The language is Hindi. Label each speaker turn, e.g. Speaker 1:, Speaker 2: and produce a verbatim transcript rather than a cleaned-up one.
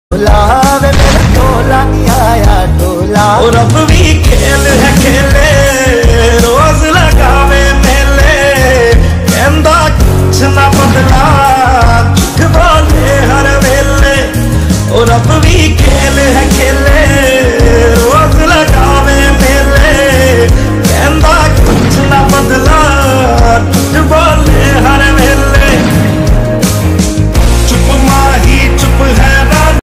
Speaker 1: वे मेरा ढोला आया ढोला।
Speaker 2: और अब भी खेल है खेले रोज लगावे मेले, कहंदा कुछ ना बदला झूठ बोले हर वेले। और अब भी खेल है खेले